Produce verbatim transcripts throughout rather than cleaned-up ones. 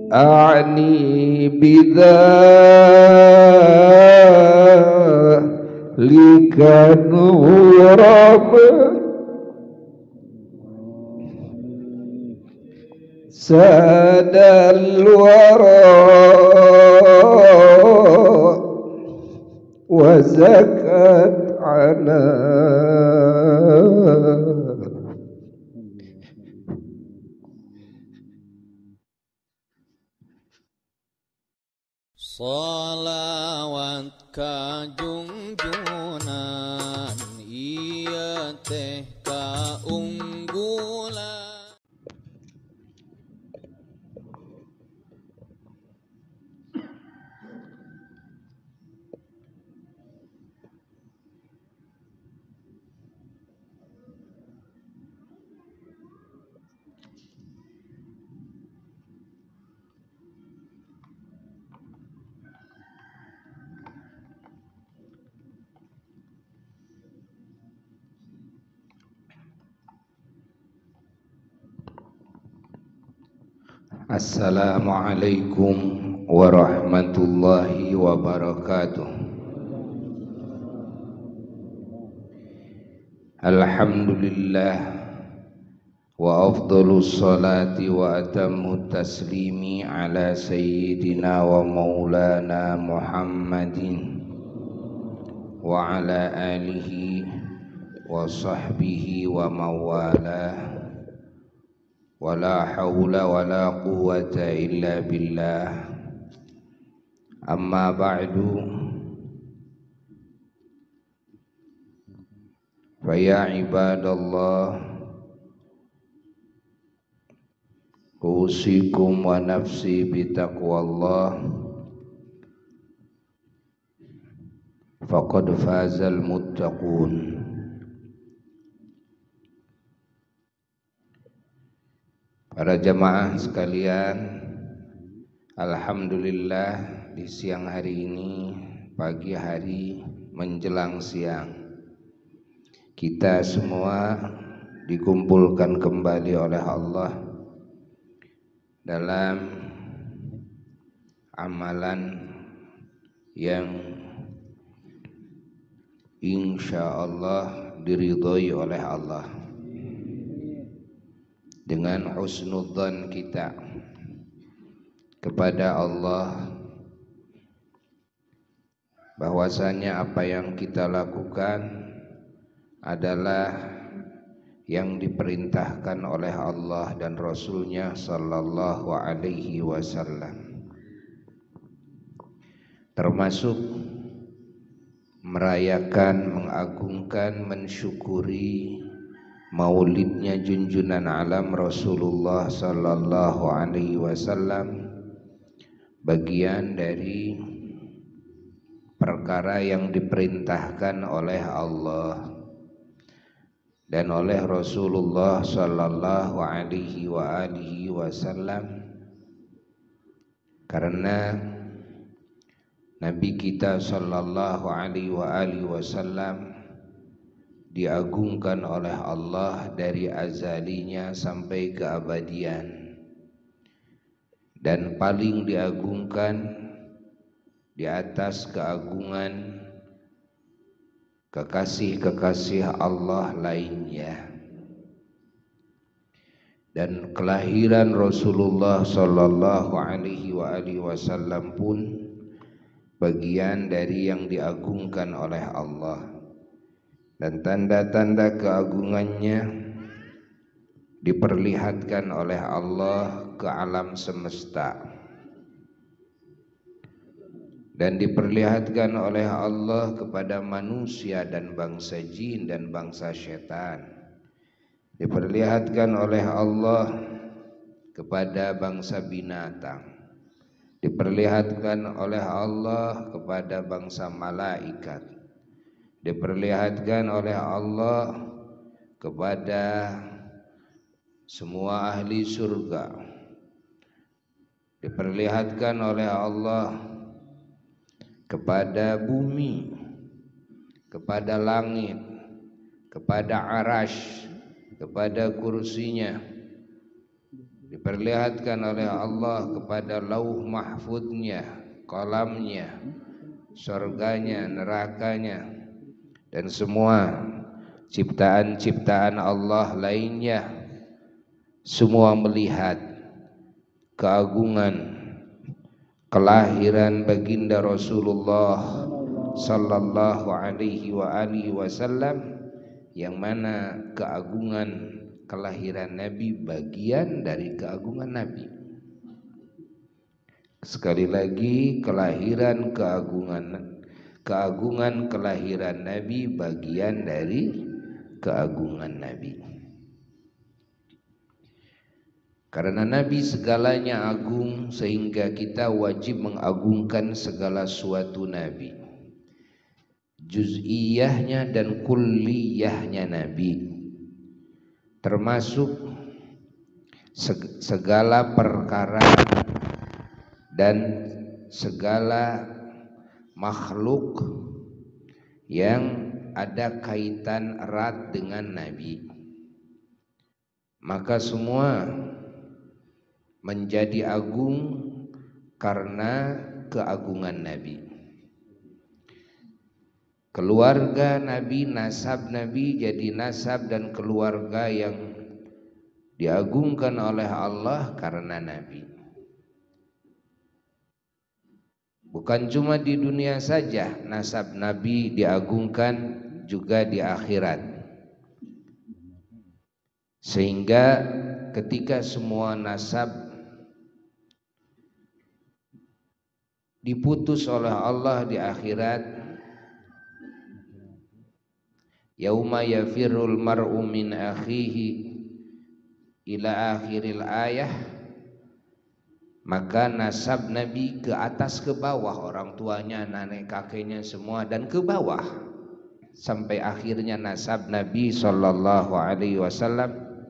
أعني بذلك نورا ساد الورى وزكت عنا Sholawat kajungjunan iya teh kaunggulan. Assalamualaikum warahmatullahi wabarakatuh. Alhamdulillah wa afdhalus salati wa atammu taslimi ala sayyidina wa maulana Muhammadin wa ala alihi wa sahbihi wa mawalah. Wala hawla wala quwwata illa billah. Amma ba'du, fa ya ibadallah, usikum wa nafsi bitaqwallah, faqad fazal muttaqun. Para jamaah sekalian, alhamdulillah di siang hari ini, pagi hari menjelang siang, kita semua dikumpulkan kembali oleh Allah dalam amalan yang insya Allah diridhoi oleh Allah. Dengan husnudzan kita kepada Allah bahwasanya apa yang kita lakukan adalah yang diperintahkan oleh Allah dan Rasulnya sallallahu alaihi wasallam, termasuk merayakan, mengagungkan, mensyukuri maulidnya junjunan alam Rasulullah sallallahu alaihi wasallam, bagian dari perkara yang diperintahkan oleh Allah dan oleh Rasulullah sallallahu alaihi wa alihi wasallam, karena Nabi kita sallallahu alaihi wa alihi wasallam diagungkan oleh Allah dari azalinya sampai keabadian, dan paling diagungkan di atas keagungan kekasih-kekasih Allah lainnya. Dan kelahiran Rasulullah sallallahu alaihi wa alihi wasallam pun bagian dari yang diagungkan oleh Allah, dan tanda-tanda keagungannya diperlihatkan oleh Allah ke alam semesta, dan diperlihatkan oleh Allah kepada manusia dan bangsa jin dan bangsa setan, diperlihatkan oleh Allah kepada bangsa binatang, diperlihatkan oleh Allah kepada bangsa malaikat, diperlihatkan oleh Allah kepada semua ahli surga, diperlihatkan oleh Allah kepada bumi, kepada langit, kepada arash, kepada kursinya, diperlihatkan oleh Allah kepada lauh mahfudnya, qalamnya, surganya, nerakanya, dan semua ciptaan-ciptaan Allah lainnya. Semua melihat keagungan kelahiran baginda Rasulullah sallallahu alaihi wa alihi wasallam, yang mana keagungan kelahiran Nabi bagian dari keagungan Nabi. Sekali lagi, kelahiran keagungan keagungan kelahiran Nabi bagian dari keagungan Nabi. Karena Nabi segalanya agung, sehingga kita wajib mengagungkan segala suatu Nabi, juz'iyahnya dan kulliyahnya Nabi, termasuk segala perkara dan segala makhluk yang ada kaitan erat dengan Nabi. Maka semua menjadi agung karena keagungan Nabi. Keluarga Nabi, nasab Nabi jadi nasab dan keluarga yang diagungkan oleh Allah karena Nabi. Bukan cuma di dunia saja nasab Nabi diagungkan, juga di akhirat. Sehingga ketika semua nasab diputus oleh Allah di akhirat, yauma yafirul mar'u min akhihi ila akhiril ayah, maka nasab Nabi ke atas ke bawah, orang tuanya, nenek kakeknya semua, dan ke bawah sampai akhirnya nasab Nabi sallallahu alaihi wasallam,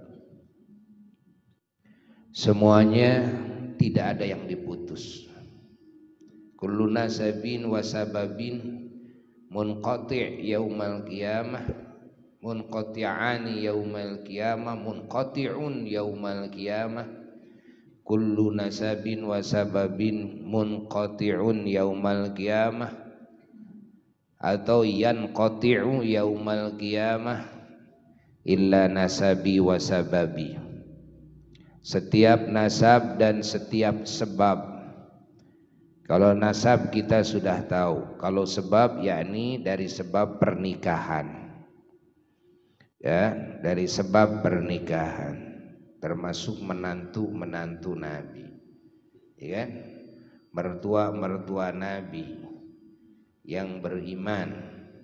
semuanya tidak ada yang diputus. Kullu nasabin wa sababin munqati' yaumal qiyamah, munqati'ani yaumal qiyamah, munqati'un yaumal qiyamah. Kullu nasabin wa sababin munqati'un yaumal qiyamah, atau yanqati'u yaumal qiyamah illa nasabi wa sababi. Setiap nasab dan setiap sebab. Kalau nasab kita sudah tahu, kalau sebab yakni dari sebab pernikahan, ya, dari sebab pernikahan, termasuk menantu-menantu Nabi, ya kan? Mertua-mertua Nabi yang beriman.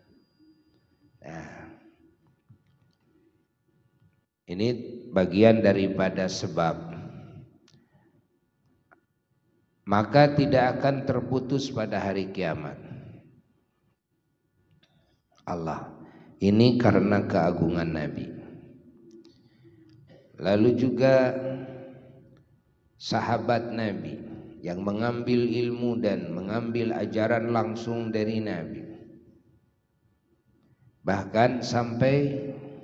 Nah, ini bagian daripada sebab. Maka tidak akan terputus pada hari kiamat. Allah, ini karena keagungan Nabi. Lalu juga sahabat Nabi yang mengambil ilmu dan mengambil ajaran langsung dari Nabi. Bahkan sampai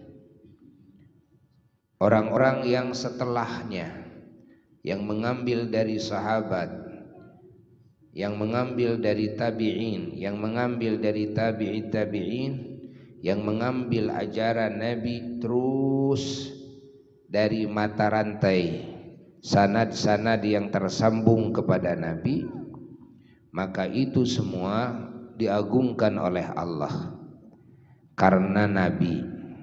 orang-orang yang setelahnya, yang mengambil dari sahabat, yang mengambil dari tabi'in, yang mengambil dari tabi'i tabi'in, yang mengambil ajaran Nabi terus dari mata rantai sanad-sanad yang tersambung kepada Nabi, maka itu semua diagungkan oleh Allah karena Nabi.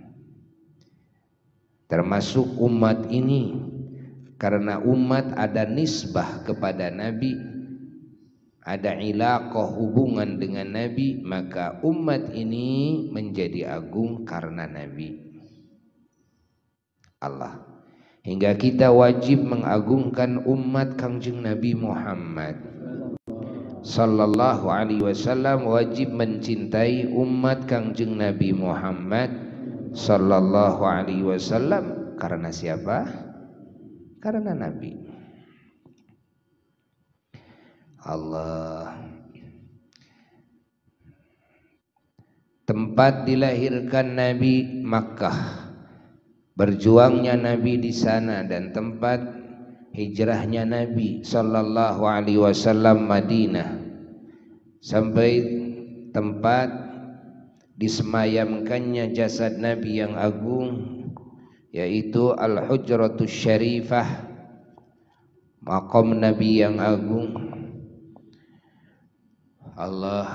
Termasuk umat ini, karena umat ada nisbah kepada Nabi, ada ilaqah hubungan dengan Nabi, maka umat ini menjadi agung karena Nabi Allah. Hingga kita wajib mengagungkan umat Kangjeng Nabi Muhammad sallallahu alaihi wasallam, wajib mencintai umat Kangjeng Nabi Muhammad sallallahu alaihi wasallam. Karena siapa? Karena Nabi. Allah. Tempat dilahirkan Nabi Makkah, berjuangnya Nabi di sana, dan tempat hijrahnya Nabi sallallahu alaihi wasallam Madinah sampai tempat disemayamkannya jasad Nabi yang agung, yaitu Al-Hujratus Syarifah, maqam Nabi yang agung. Allah,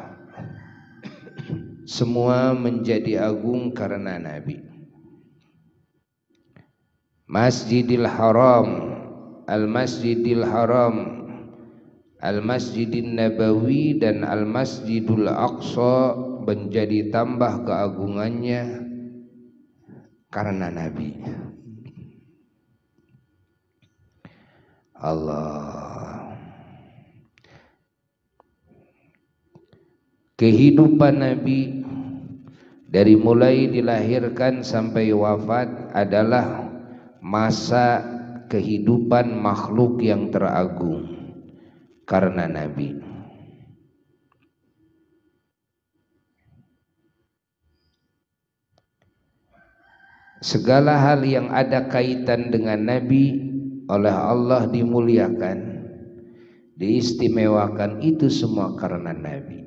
semua menjadi agung karena Nabi. Masjidil Haram, Al-Masjidil Haram, Al-Masjidin Nabawi dan Al-Masjidul Aqsa menjadi tambah keagungannya karena Nabi. Allah, kehidupan Nabi dari mulai dilahirkan sampai wafat adalah masa kehidupan makhluk yang teragung karena Nabi. Segala hal yang ada kaitan dengan Nabi oleh Allah dimuliakan, diistimewakan, itu semua karena Nabi.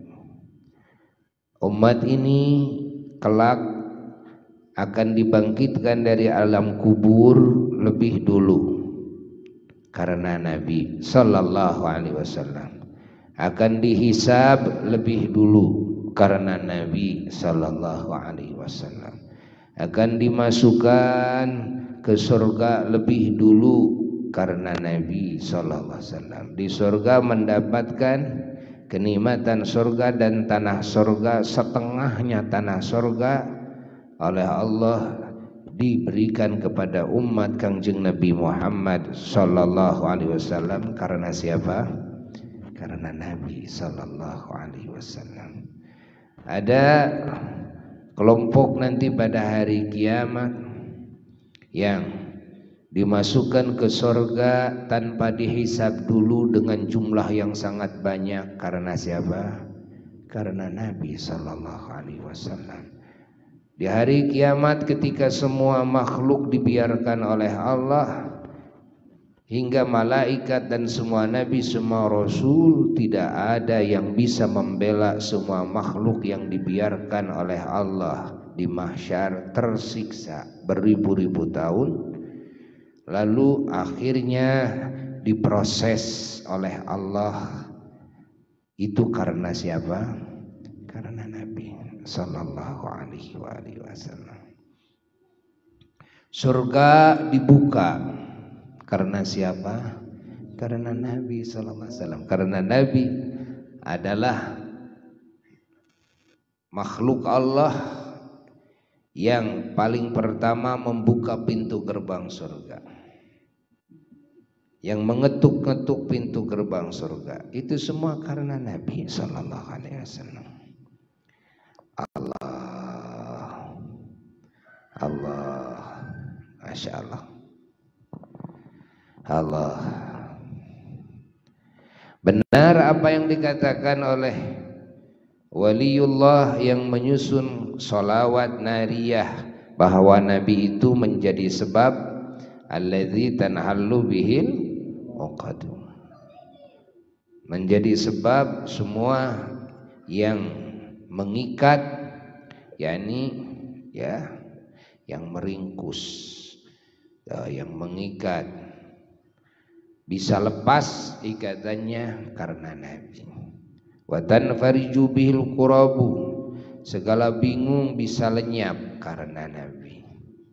Umat ini kelak akan dibangkitkan dari alam kubur lebih dulu karena Nabi sallallahu alaihi wasallam, akan dihisab lebih dulu karena Nabi sallallahu alaihi wasallam, akan dimasukkan ke surga lebih dulu karena Nabi sallallahu alaihi wasallam. Di surga mendapatkan kenikmatan surga dan tanah surga, setengahnya tanah surga oleh Allah diberikan kepada umat Kangjeng Nabi Muhammad sallallahu alaihi wasallam karena siapa? Karena Nabi sallallahu alaihi wasallam. Ada kelompok nanti pada hari kiamat yang dimasukkan ke surga tanpa dihisab dulu dengan jumlah yang sangat banyak karena siapa? Karena Nabi sallallahu alaihi wasallam. Di hari kiamat ketika semua makhluk dibiarkan oleh Allah, hingga malaikat dan semua nabi, semua rasul, tidak ada yang bisa membela semua makhluk yang dibiarkan oleh Allah di mahsyar tersiksa beribu-ribu tahun, lalu akhirnya diproses oleh Allah. Itu karena siapa? Karena Nabi sallallahu alaihi wasallam. Surga dibuka karena siapa? Karena Nabi sallallahu alaihi wasallam. Karena Nabi adalah makhluk Allah yang paling pertama membuka pintu gerbang surga, yang mengetuk-ngetuk pintu gerbang surga. Itu semua karena Nabi sallallahu alaihi wasallam. Allah, Allah, Masya Allah, Allah. Benar apa yang dikatakan oleh waliullah yang menyusun sholawat nariyah, bahwa Nabi itu menjadi sebab alladzi tanhallu bihil uqad, menjadi sebab semua yang mengikat, yakni ya, yang meringkus, ya, yang mengikat bisa lepas ikatannya karena Nabi. Wa tanfariju bihil qurabu, segala bingung bisa lenyap karena Nabi.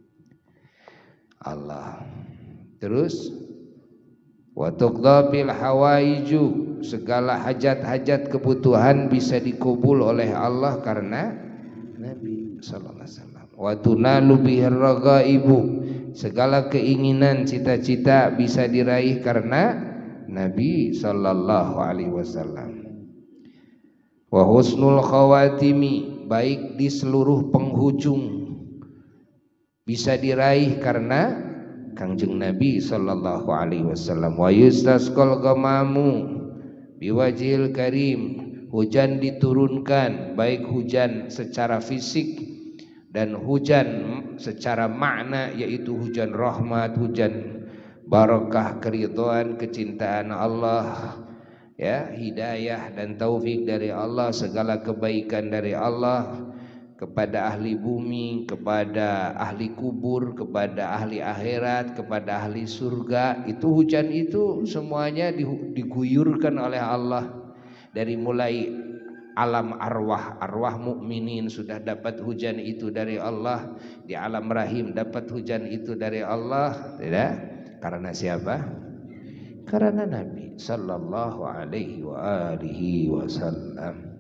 Allah. Terus wa tuqda bil hawaiju, segala hajat-hajat kebutuhan bisa dikabul oleh Allah karena Nabi sallallahu alaihi wasallam. Wa tunalu bihir ragaibu, segala keinginan cita-cita bisa diraih karena Nabi sallallahu alaihi wasallam. Wa husnul khawatimi, baik di seluruh penghujung bisa diraih karena Kangjeng Nabi sallallahu alaihi wasallam. Wa yustasqal ghamamu biwajhil karim, hujan diturunkan, baik hujan secara fisik dan hujan secara makna, yaitu hujan rahmat, hujan barakah keridhaan kecintaan Allah, ya, hidayah dan taufik dari Allah, segala kebaikan dari Allah kepada ahli bumi, kepada ahli kubur, kepada ahli akhirat, kepada ahli surga. Itu hujan itu semuanya diguyurkan oleh Allah. Dari mulai alam arwah, arwah mukminin sudah dapat hujan itu dari Allah, di alam rahim dapat hujan itu dari Allah, tidak? Karena siapa? Karena Nabi sallallahu alaihi wa alihi wasallam.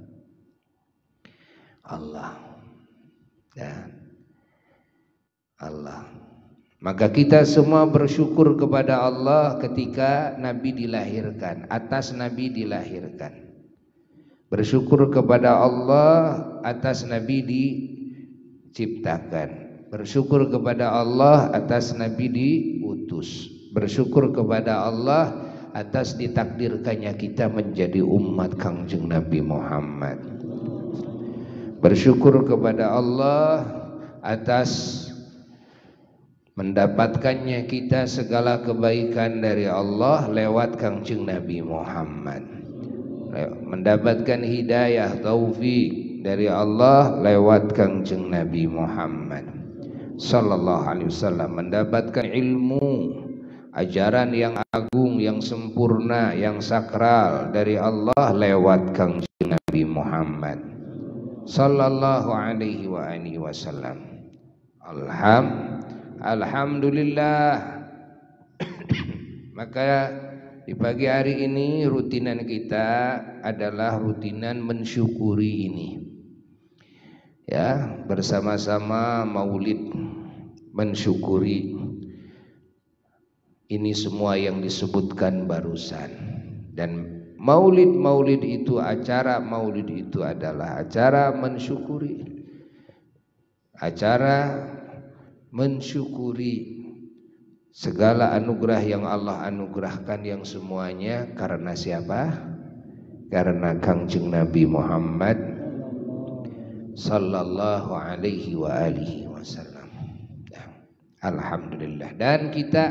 Allah dan Allah. Maka kita semua bersyukur kepada Allah ketika Nabi dilahirkan, atas Nabi dilahirkan. Bersyukur kepada Allah atas Nabi diciptakan. Bersyukur kepada Allah atas Nabi diutus. Bersyukur kepada Allah atas ditakdirkannya kita menjadi umat Kangjeng Nabi Muhammad. Bersyukur kepada Allah atas mendapatkannya kita segala kebaikan dari Allah lewat Kangjeng Nabi Muhammad. Mendapatkan hidayah taufik dari Allah lewat Kangjeng Nabi Muhammad sallallahu alaihi wasallam. Mendapatkan ilmu, ajaran yang agung, yang sempurna, yang sakral dari Allah lewat Kangjeng Nabi Muhammad sallallahu alaihi wa alihi wasallam. Alham, alhamdulillah. Maka di pagi hari ini rutinan kita adalah rutinan mensyukuri ini. Ya, bersama-sama maulid mensyukuri ini semua yang disebutkan barusan. Dan maulid-maulid itu, acara maulid itu adalah acara mensyukuri, acara mensyukuri segala anugerah yang Allah anugerahkan, yang semuanya karena siapa? Karena Kangjeng Nabi Muhammad sallallahu alaihi wa alihi wasallam. Alhamdulillah. Dan kita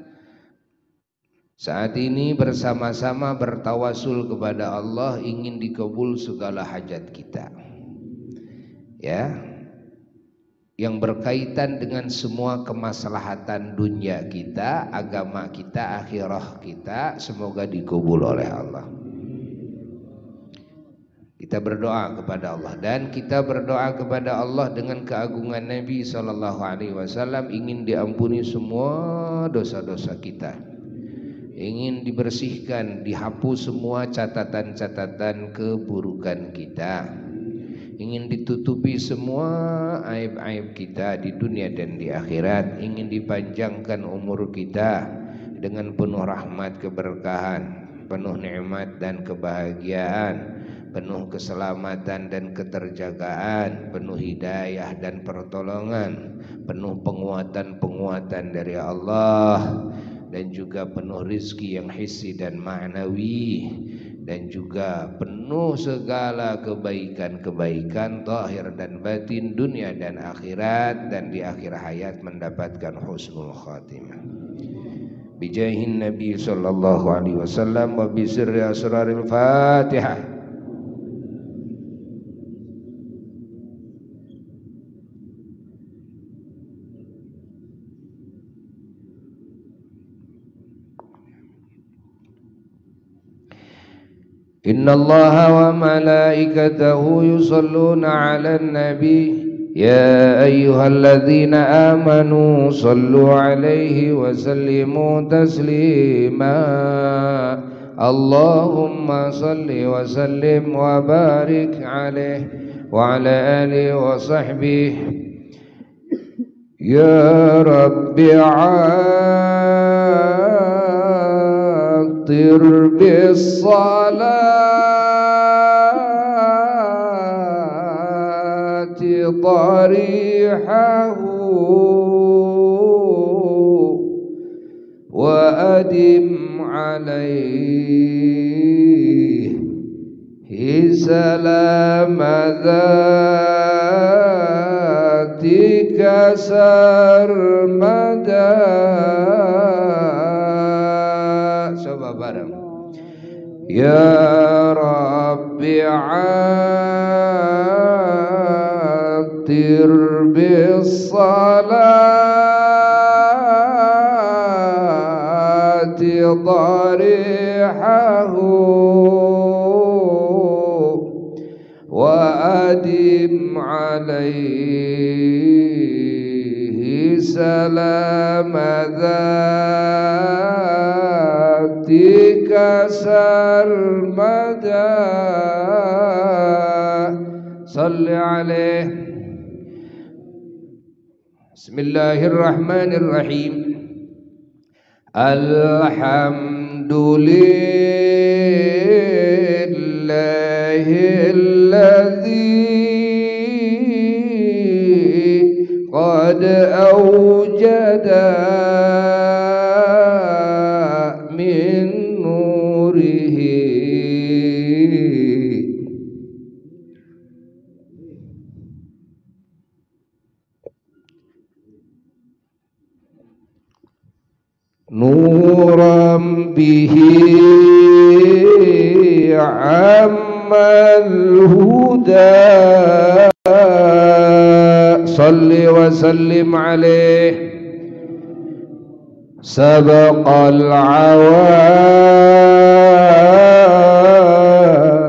saat ini bersama-sama bertawasul kepada Allah, ingin dikabul segala hajat kita, ya, yang berkaitan dengan semua kemaslahatan dunia kita, agama kita, akhirah kita, semoga dikabul oleh Allah. Kita berdoa kepada Allah, dan kita berdoa kepada Allah dengan keagungan Nabi sallallahu alaihi wasallam, ingin diampuni semua dosa-dosa kita, ingin dibersihkan, dihapus semua catatan-catatan keburukan kita, ingin ditutupi semua aib-aib kita di dunia dan di akhirat, ingin dipanjangkan umur kita dengan penuh rahmat, keberkahan, penuh nikmat dan kebahagiaan, penuh keselamatan dan keterjagaan, penuh hidayah dan pertolongan, penuh penguatan-penguatan dari Allah, dan juga penuh rizki yang hissi dan ma'nawi, dan juga penuh segala kebaikan-kebaikan zahir dan batin, dunia dan akhirat, dan di akhir hayat mendapatkan husnul khatimah. Bijahin Nabi sallallahu alaihi wasallam wa bi sirri asraril Fatihah. Inna Allaha wa malaikatahu yusalluna ala nabi ya ayyuhalladzina amanu sallu alaihi wa sallimu taslima. Allahumma salli wa sallim wa barik alaihi wa ala alihi wa sahbihi ya Rabbi عطر بالصلاة طريحه وأدم عليه سلام ذاتك سرمدا Ya Rabbi atir bis salati darihahu wa adim alaihi salam dhatika sarmada salli alaihi. Bismillahirrahmanirrahim. Alhamdulillahilladzi qad awjada min nurihi nuram bihi ammal huda salli wa sallim alaihi sabaqal awaa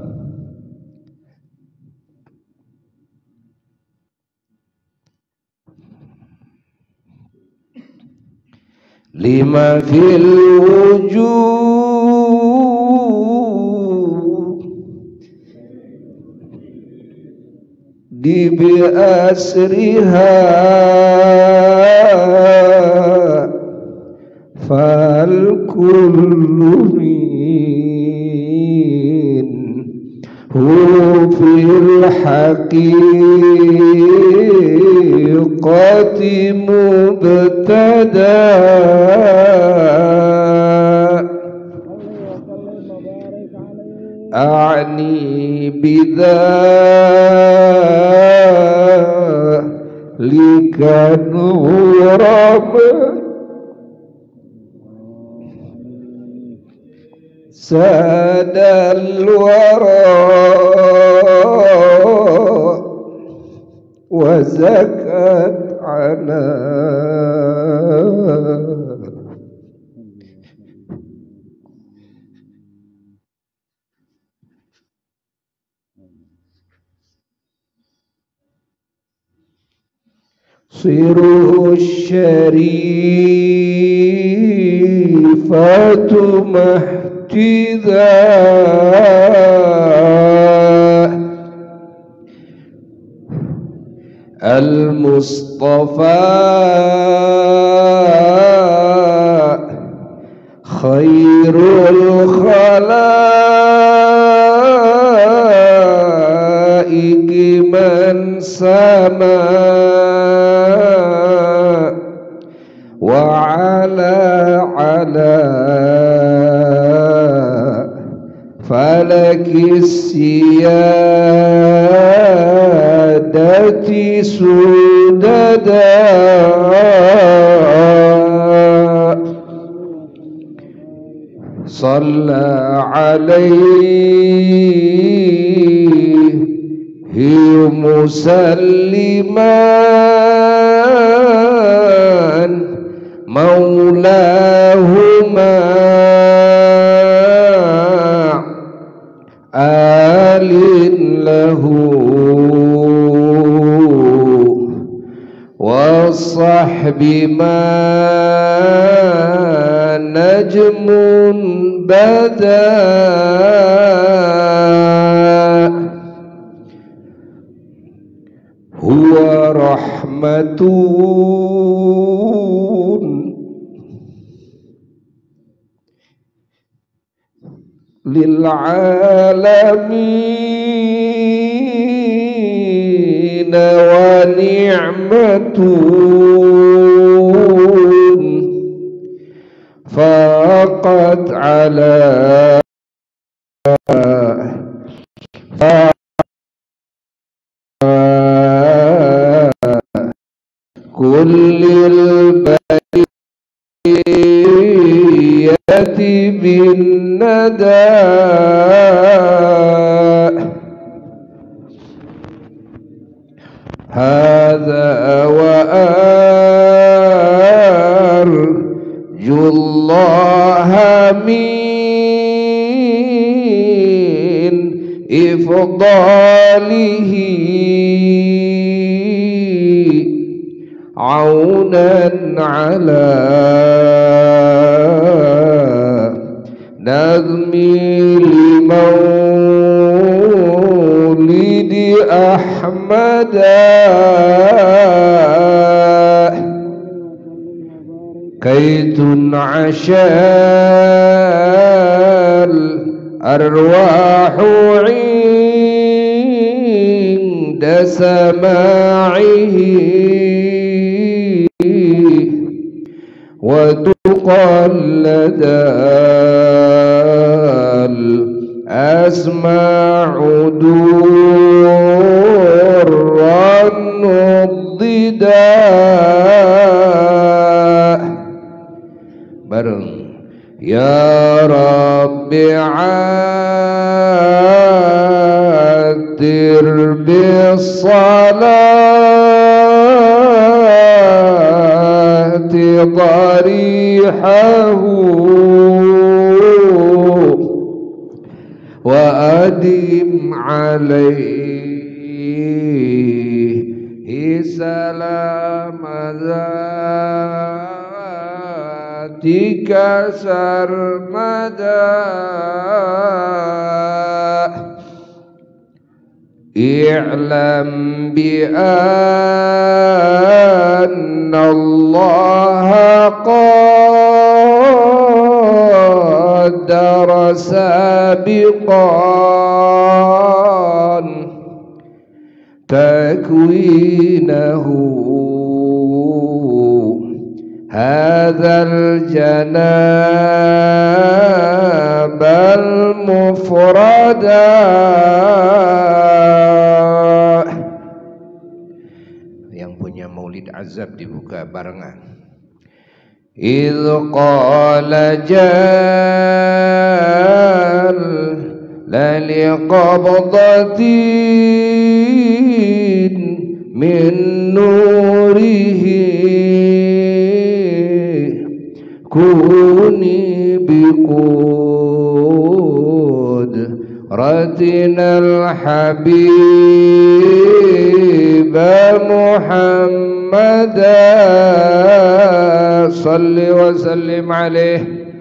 lima fil wujud di bi asriha fal kullu min hu fil haqiqati mubtada a'ni bidzalika nuram sadal wara wa zakat ana siru syarifatu mahtiza al-Mustafa khairul khalaiqi man sama wa ala ala falakis siyadati sudada salla alaihi musalliman maulahuma alin lahu wa sahbi ma najmun bada huwa rahmatun lil alamin wa ni'matun faqat ala kullil bariyati بالندى هذا وأرجو الله من إفضاله عونا على نظم لمولد أحمد كي تنعش الأرواح عند سماعه وتقلد الأسماع درا نضدا bareng ya Rabbi atir bis salati qarihahu wa adim alaihi salam tika sarmada i'lam bi anna Allah qaddara sabiqan takwinahu هذا الجناب المفردا yang punya maulid azab dibuka barengan idh qala jal lali qabdatin min nurihi كوني بقود رتنا الحبيب محمدا صل وسلم عليه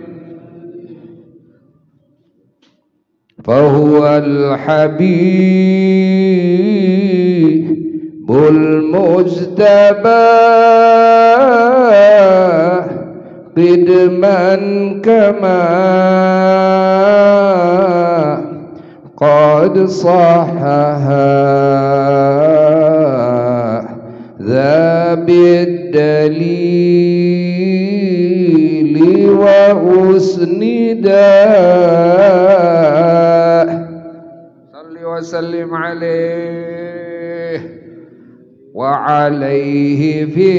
فهو الحبيب المجتبى قدما كما قد صحها ذا بالدليل وأسندا صل وسلم عليه وعليه في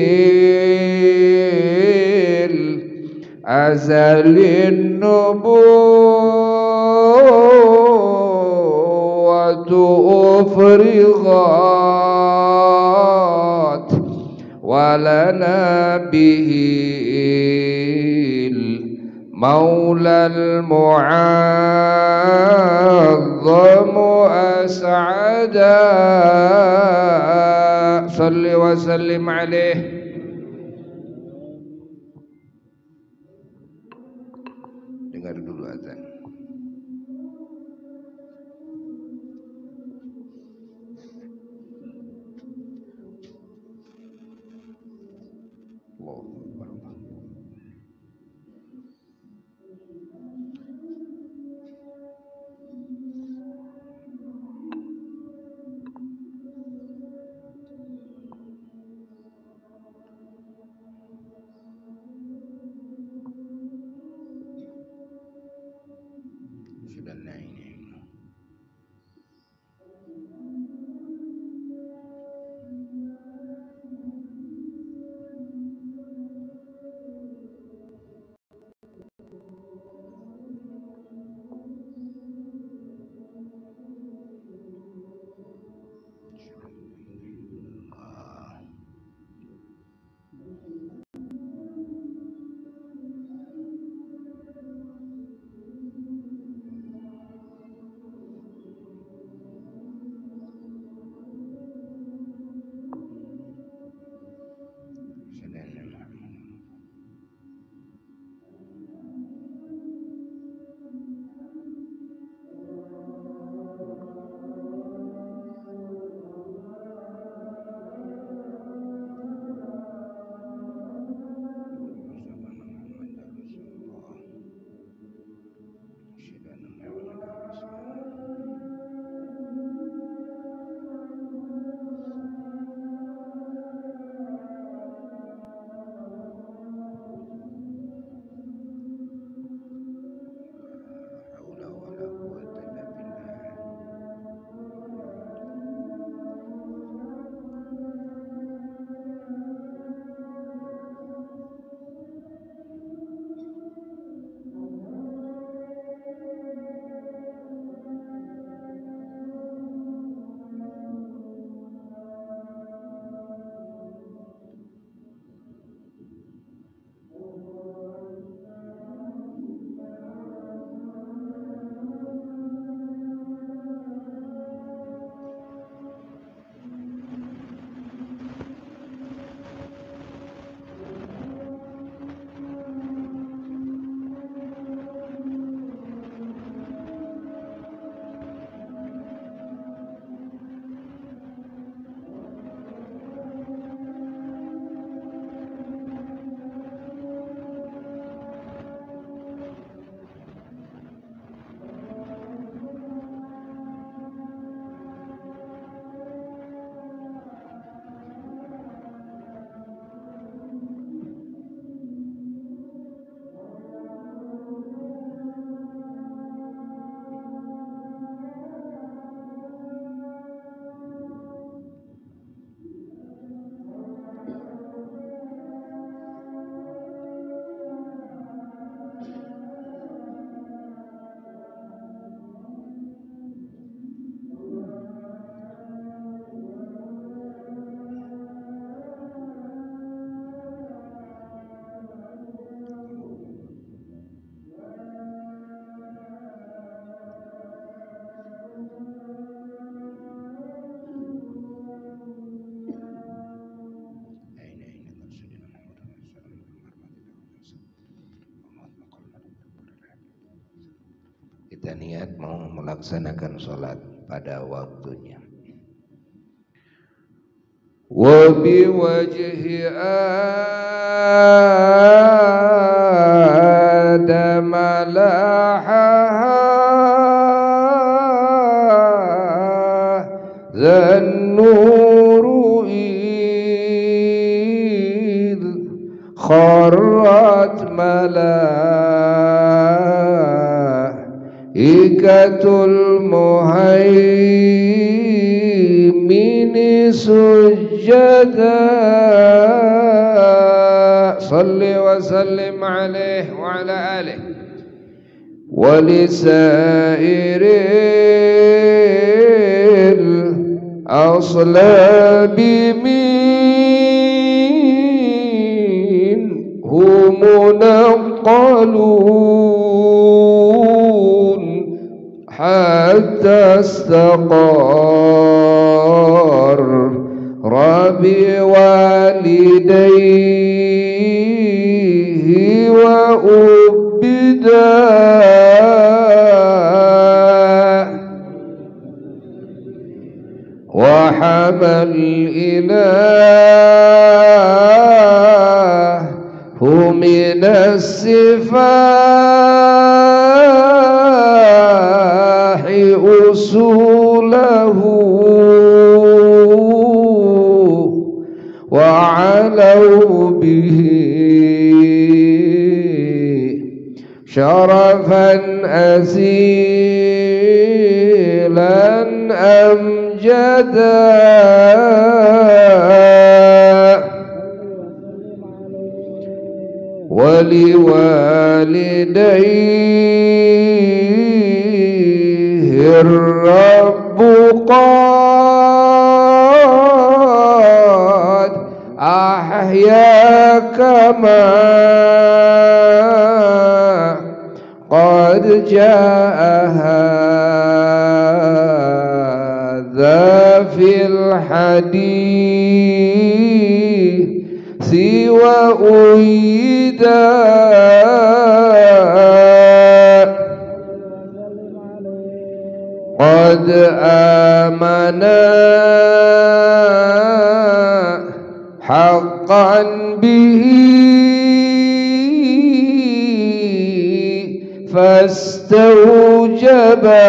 أزل النبوة أفرغت ولنا به المولى المعظم أسعدا صل وسلم عليه dulu azan. sudah niat mau melaksanakan sholat pada waktunya. Wa bi wajhi Adam laha zannuru id kharrat malaikatul muhaimini sujada. Salli wa sallim alaihi wa ala alihi wa lisairil aslabi min humunaqalun hatta istaqar rabi walidayhi wa ubida wa hamal ilahu minas sifahi usulahu وعلوا به شرفا أزيلا أمجدا ولوالديه الرب قد أحياك ما قد جاء هذا في الحديث وأيدا قد آمنا حقا به فاستوجبا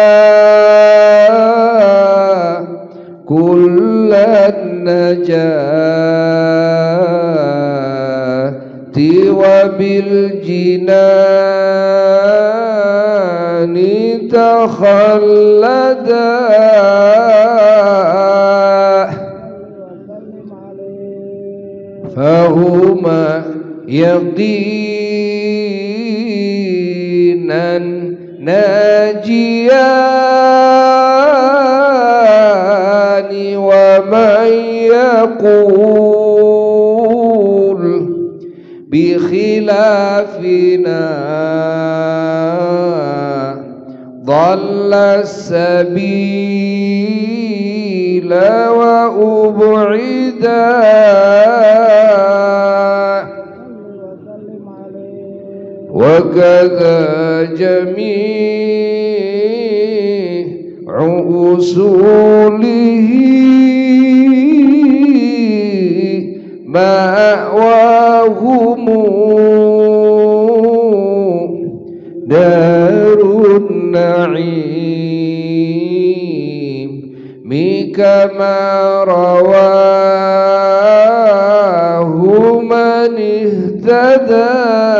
كل النجاة وبالجنان تخلدا فهما يقينا ناجيان ومن يقول بخلافنا ضل السبيل وأبعدا وكذا جميع أصوله مأواهم دار النعيم كما رواه من اهتدى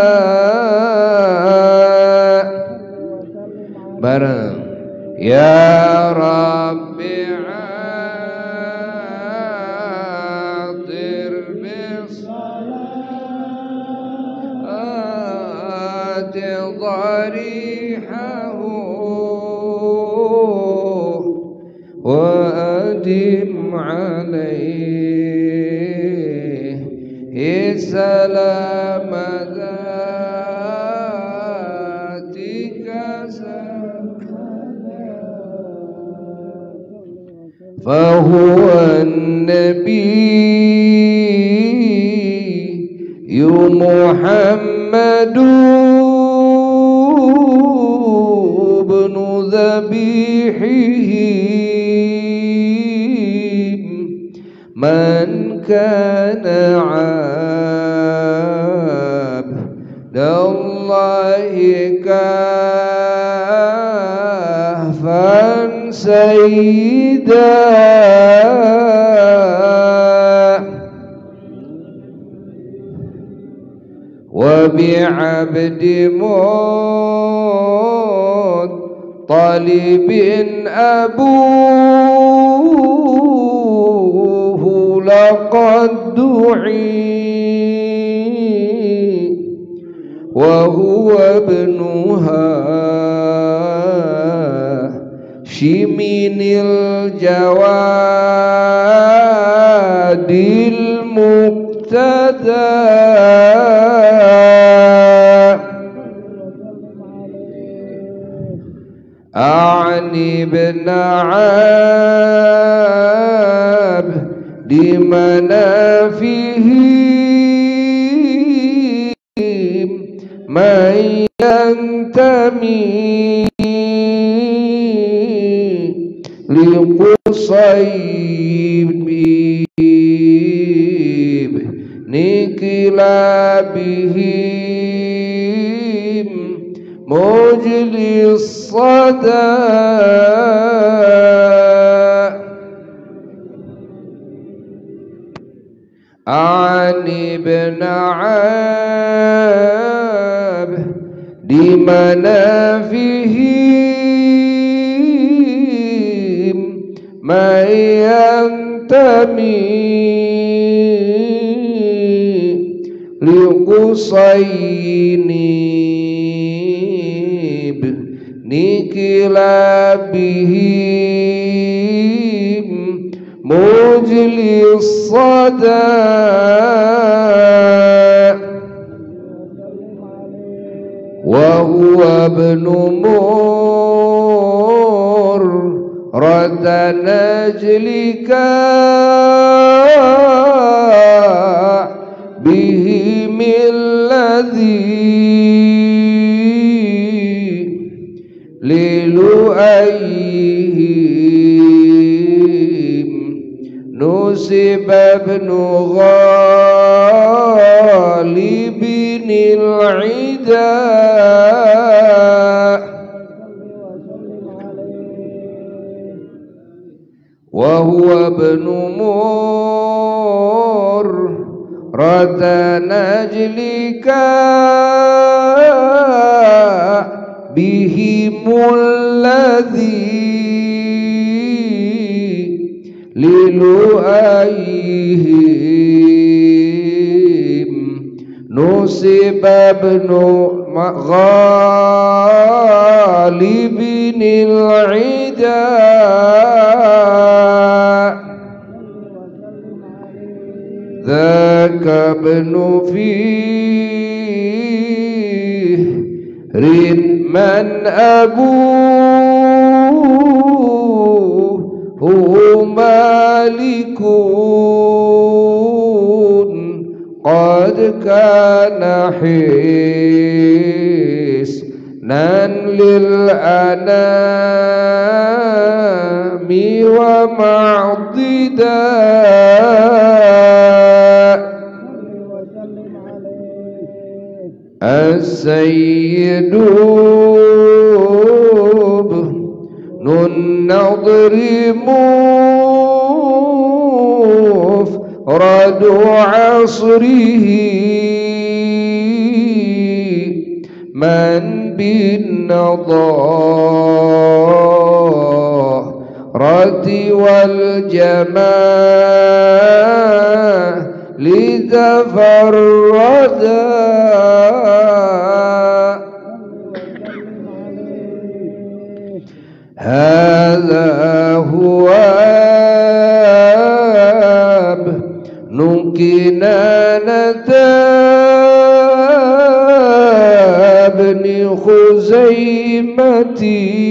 bareng ya Rabbi atir bisalati dharihahu wa adim alaihi salam فهو النبي محمد ذبيحهم من كان عبد الله كافا سيدا وبعبد مطلب أبوه لقد دعي وهو ابنها شمين الجواد المقتدى أعني بن عبد منافهم من ينتمي لقصي بن كلابهم مجلي الصدى أعني بن عبد منافهم من ينتمي لقصين بن كلابهم مجلي الصدى وهو ابن مرة نجلك بهم الذي للؤيهم نسب ابن غالب العدا وهو ابن مرة نجلك بهم الذي للؤيهم نسب ابن غالب العدا ذاك ابن فيهر من أبوه مالك قد كان حسنا للأنام ومعضدا السيد ابن النضر مفرد عصره من بالنضارة والجمال تفردا هذا هو ابن كنانة ابن خزيمة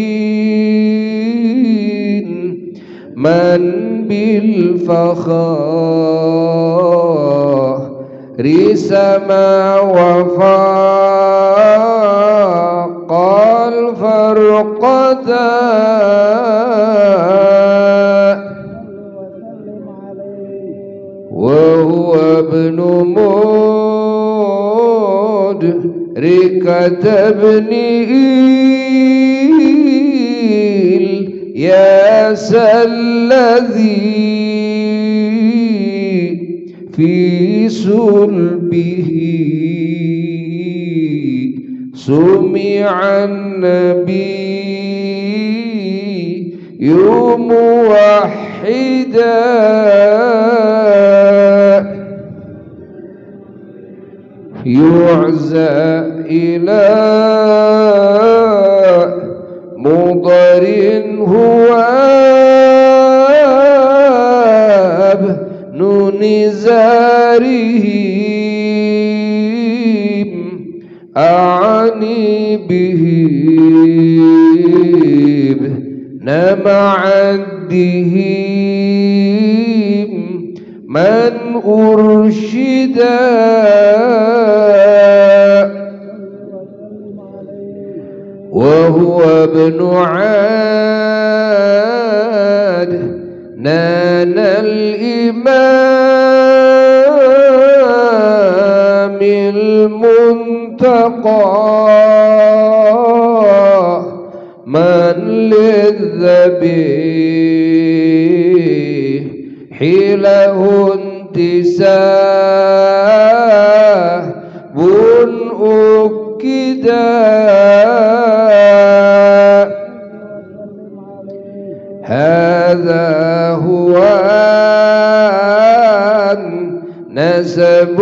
من بالفخار سما وفاق الفرق وهو ابن مدركة ابنه الياس الذي في صلبه سمع النبي موحدا يعزى إلى مضر هو ابن نزارهم أعني به نمعدهم من أرشدا وهو ابن عاد نان الإمام المنتقى من للذبيح له انتساب أكدا هذا هو النسب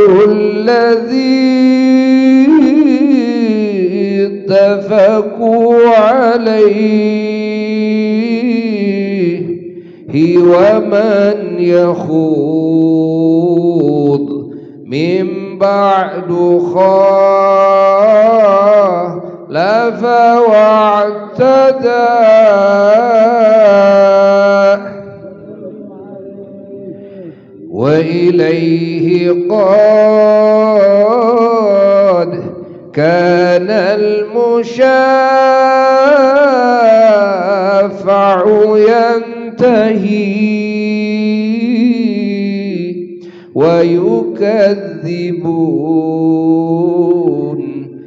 الذي اتفقوا عليه ومن يخوض من بعد خالف واعتدى وإليه قاد كان المشافع ينتهي ويكذبون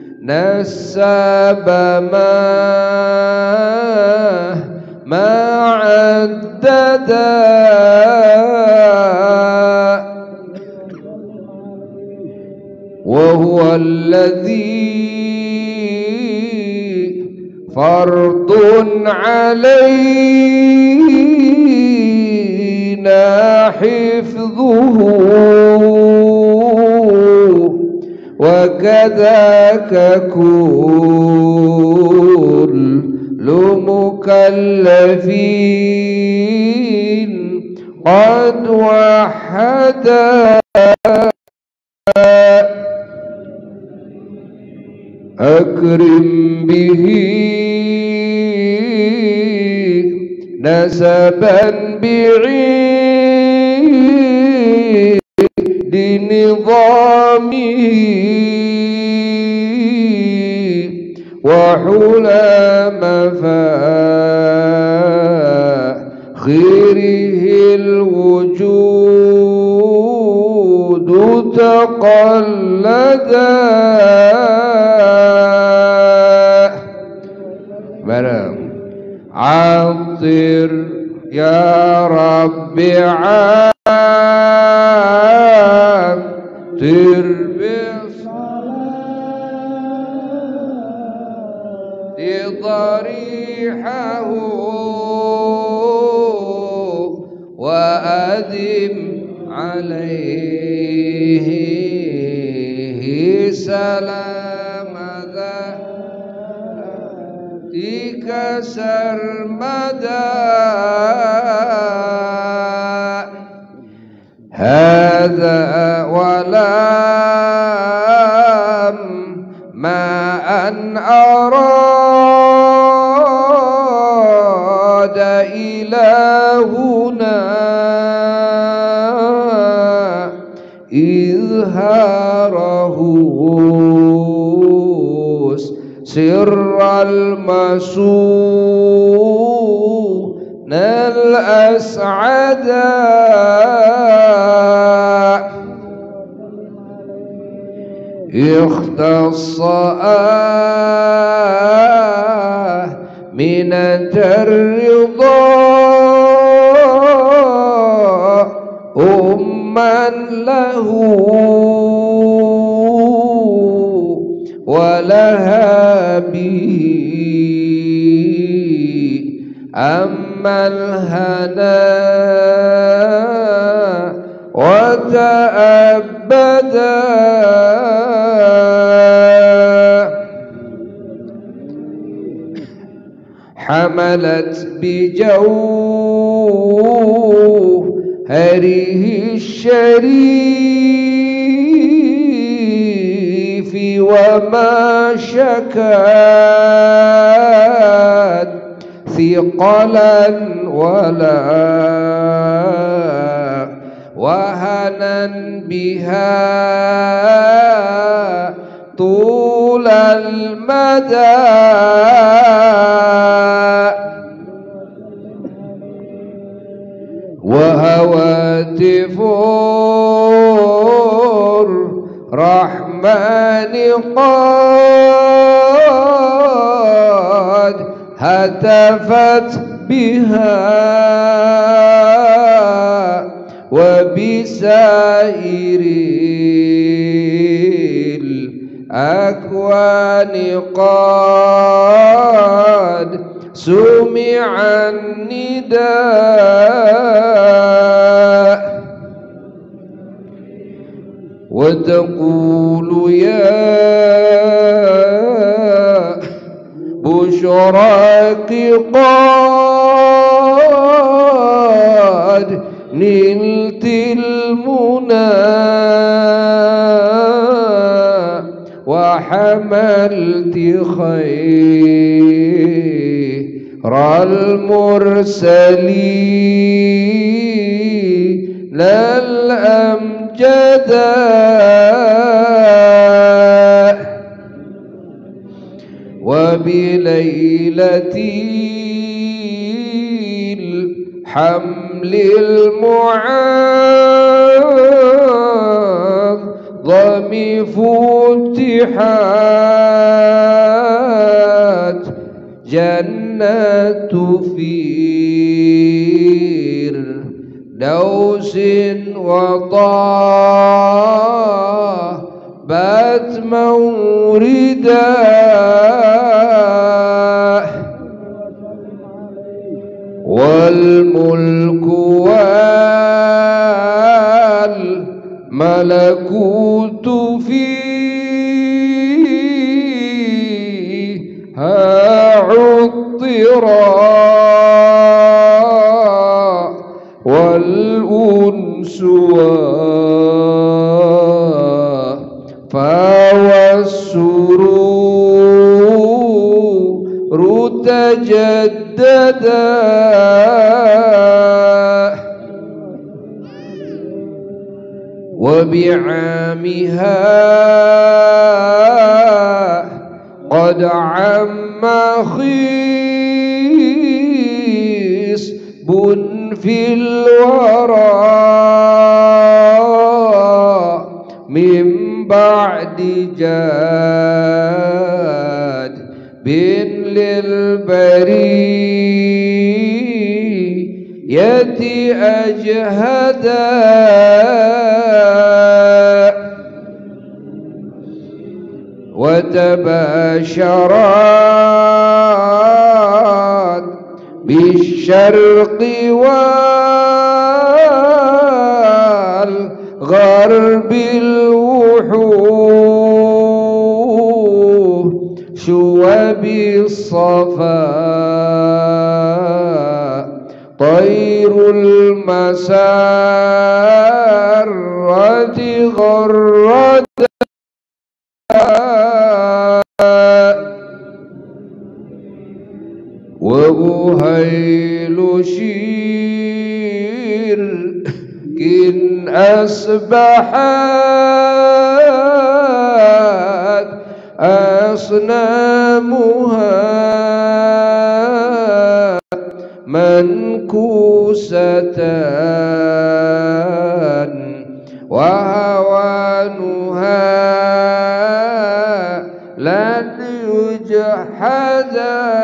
نسب ما ما عددا وهو الذي فرض علينا حفظه وكذاك كل مكلفين قد وحدا أكرم به نسبا بعيد نظامه وحلى مفاخره الوجود تقلدا عطر يا رب عطر بالصلاة ضريحه وأدم عليه سلام ذاتك سرمدا هذا ولم ما أن أراد إلهنا إظهاره sirral masunal as'ada ikhtassa'ah minatar ridha umman lahu walaha bihi ammal hana wa ta'abbada hamalat bijawharihi syarifi wa ma syakat thiqalan wala wahanan biha tulal mada wa hawatifur rahmani qad hatafat biha wa bisairil akwani qad sumi'an nidaa wa taqulu ya busyraki qad niltil munaa wa hamalti khairal mursalin lal amjada wa bilaylatil hamlil mu'adhdhami futihat jannatu fir dausin wa tabat mawrida wal mulku wal malakutu fiha uttira wal unsu fawasururu tajaddada wa bi'amiha qad amma khisbun fil wara min ba'di jad bin lil bariyati ajhada wa tabasharat bisyarqi wal gharbil wuhuh syuwabi safa tayrul masarrati gharrada wa buhailu syirkin asbahat أصنامها منكوسة وهوانها لن يجحد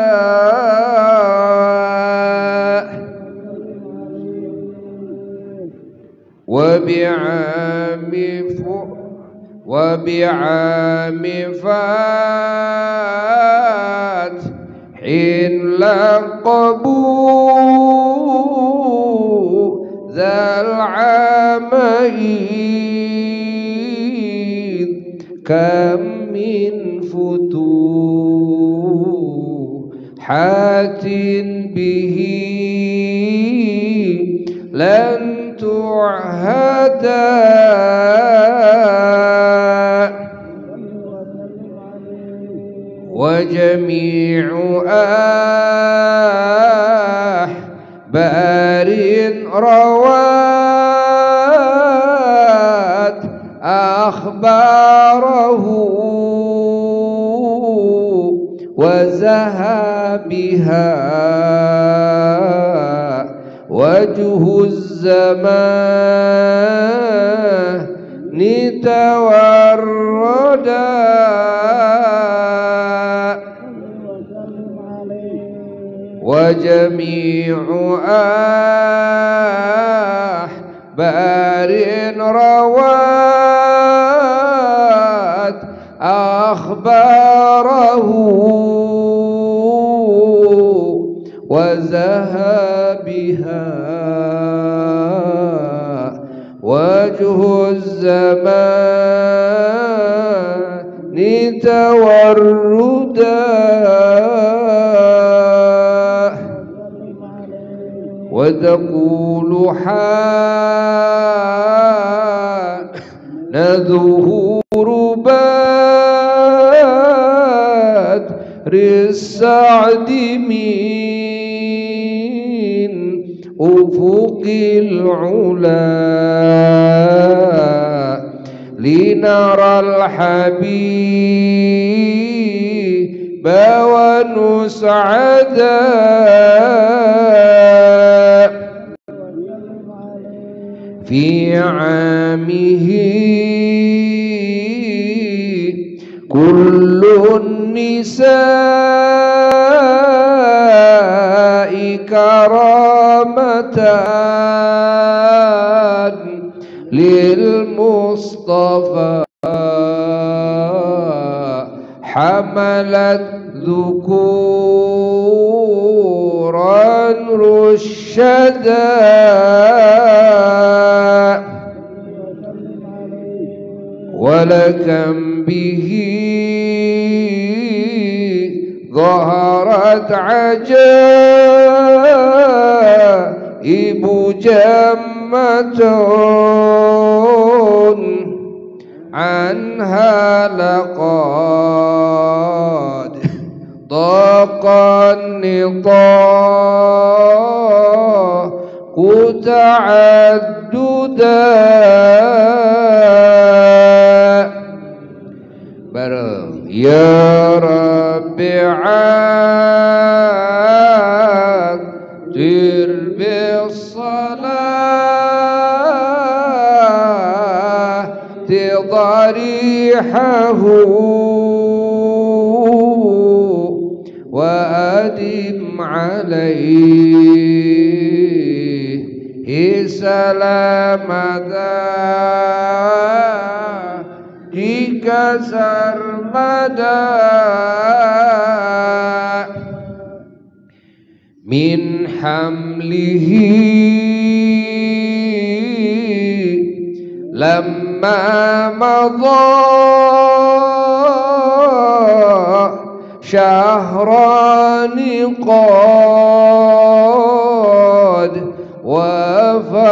وبعام وبعام فات حين لقبوا ذا العامين كم من فتوحات به لن تعهد وجميع أحبار روات أخباره وزهى بها وجه الزمان توردا وجميع أحبار روات أخباره وزهى بها وجه الزمان توردا وتقول حان ظهور بدر السعد من أفق العلا لنرى الحبيب ونسعدا في عامه كل النساء كرامة للمصطفى حملت ذكورا رشدا ولكم به ظهرت عجائب جمة عنها لقد ضاق النطاق تعددا bareng ya Rabbi عاطر بالصلاة ضريحه وأدم عليه سلام ذاتك سرمدا من حمله لما مضى شهران قد وفى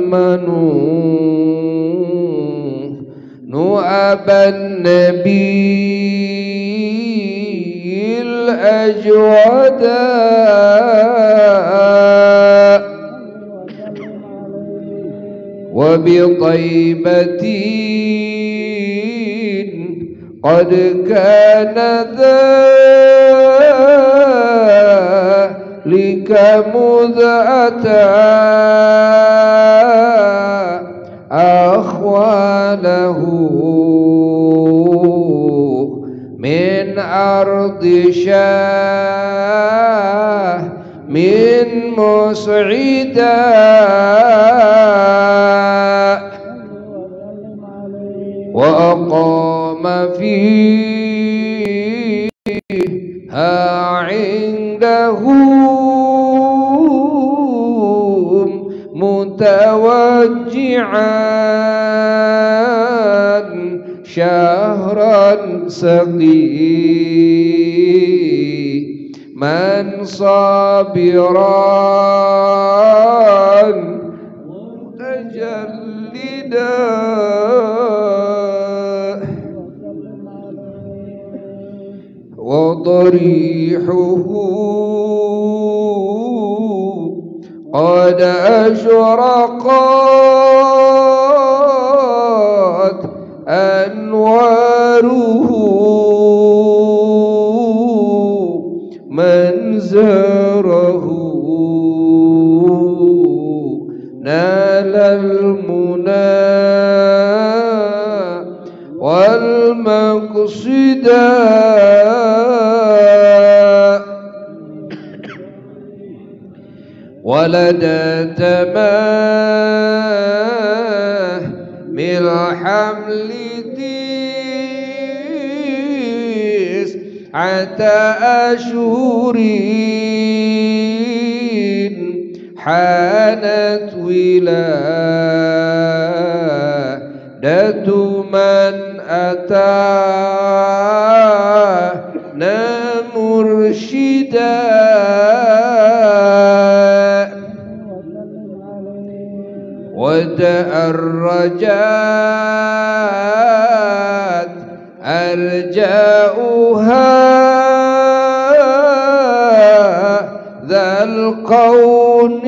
المنون أبا النبي الأجودا وبطيبة قد كان ذلك مذ أتى أخواله من أرض شاه من مسعدا وأقام فيها عندهم متوجعا شهرا سقيما صابرا متجلدا وضريحه قد أشرقت أنواره من زاره نال المنى والمقصدا ولدى تمام الحمل تسعة أشهر حانت ولادة من أتانا مرشدا وتأرجت أرجاؤها ذا القون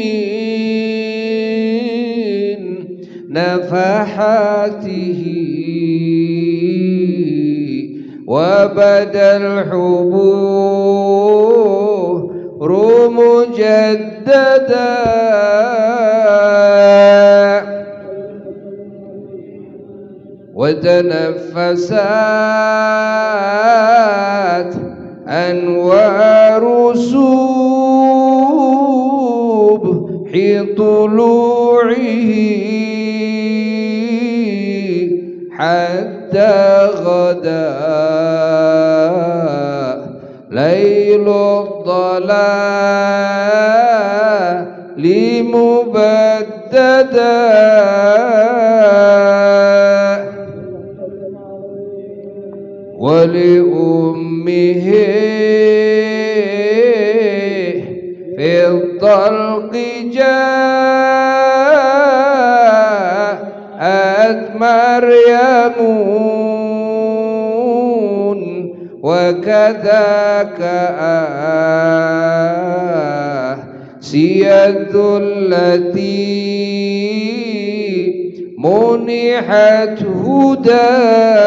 من نفحاته وبدا الحبور مجددا وتنفسات أنوار صبح طلوعه حتى غدا ليل الضلال مبددا ولأمه في الطلق جاءت مريم وكذاك آسية التي منحت هدى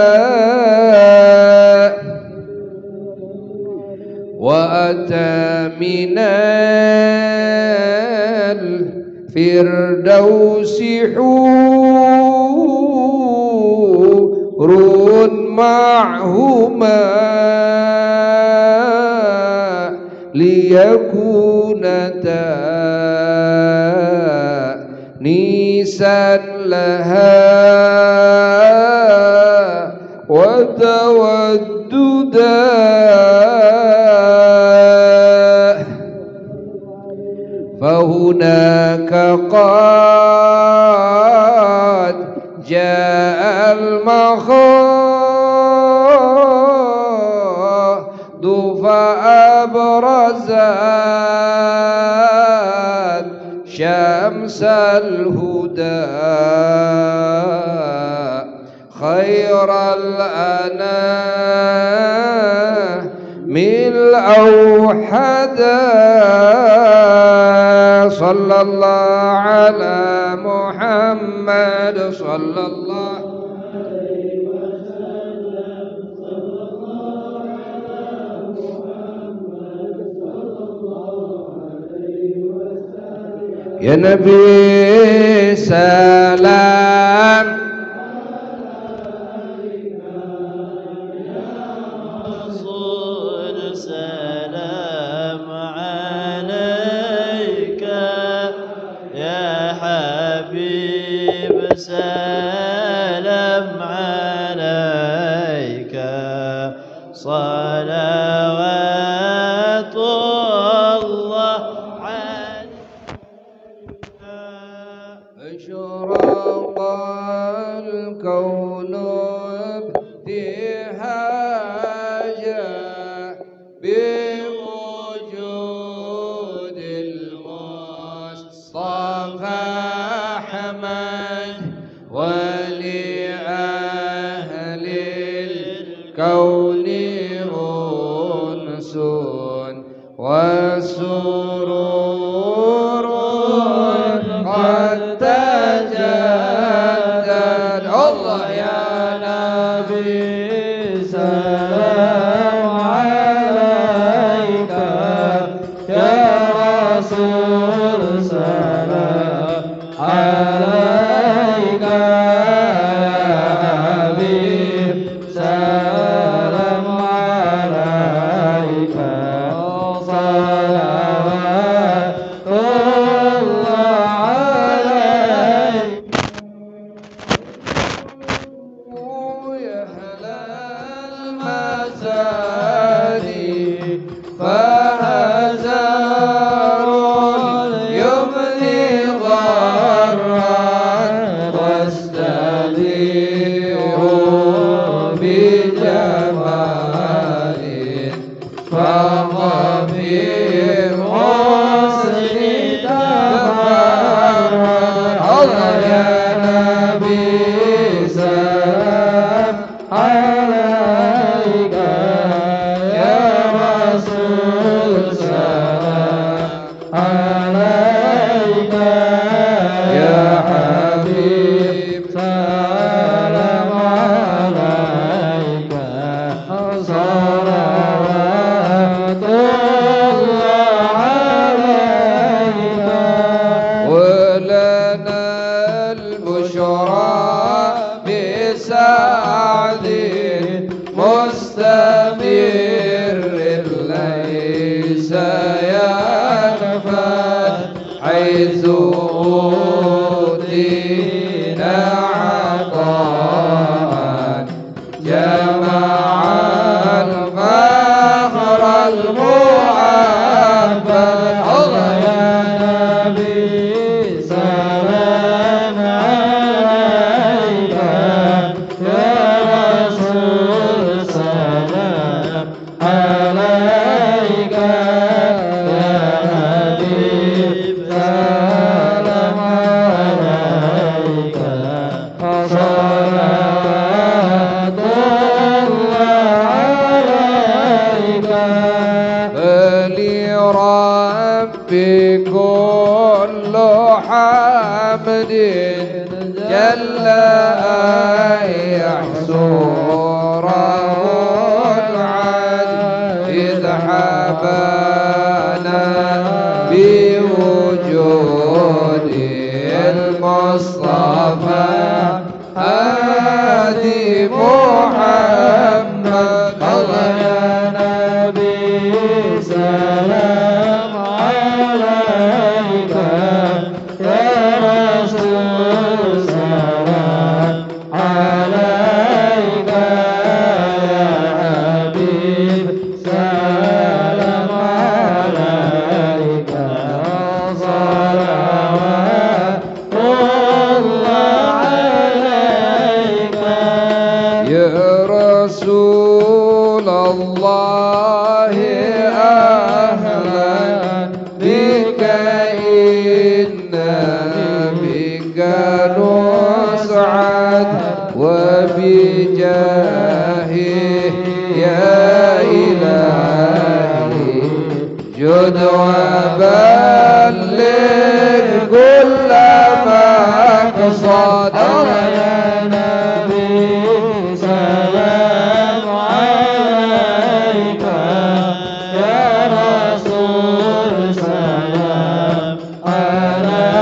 وأتى من الفردوس حور معهما ليكون تانيسا لها وتوددا فهناك قد جاء المخاض فأبرزت شمس الهدى خير الأنام الأوحدا صلى الله على محمد صلى الله عليه وسلم Ya Nabi salam سلام عليك صلوات الله عليك أشرق الكون ابتهاجا بوجود المصطفى ولأهل الكون أنس وسرور قد تجدد الله يا نبي سلام عليك يا رسول سلام عليك عليك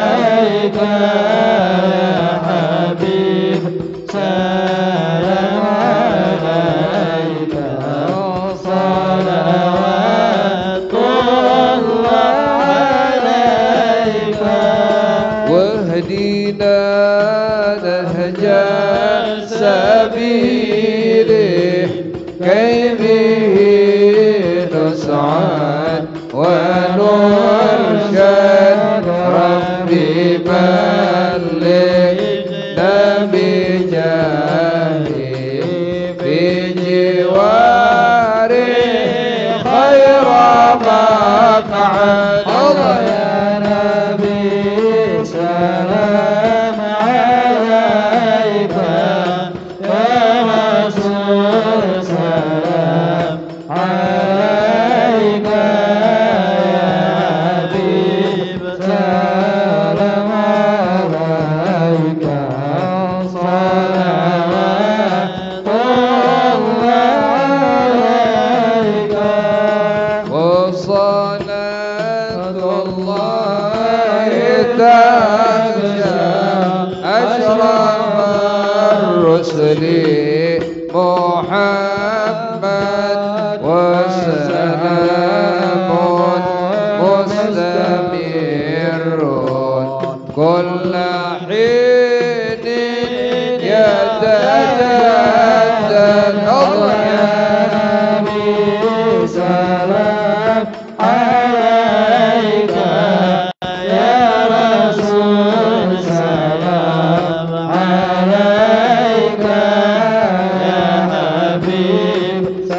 الله تغشى أشرف الرسل محمد وسلام مستمر كل حين يتجدد أضياء سلام عليك يا رسول سلام عليك يا حبيب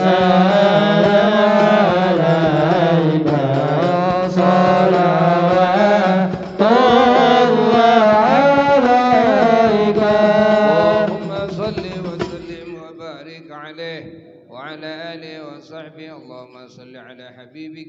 سلام عليك صلوات الله عليك اللهم صل وسلم وبارك عليه وعلى آله وصحبه اللهم صل على حبيبك